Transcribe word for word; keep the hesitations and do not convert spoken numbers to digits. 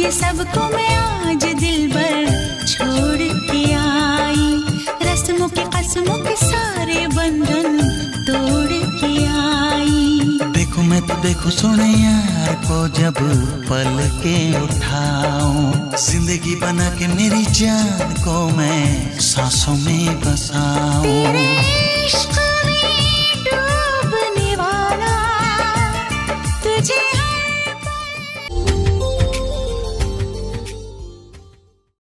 के सबको मैं आज दिल भर छोड़ के आई, रस्मों के कसमों के सारे बंधन तोड़ के आई। देखो मैं तो देखो सोने यार को जब पल के उठाऊं, जिंदगी बना के मेरी जान को मैं सांसों में बसाऊं। तेरे इश्क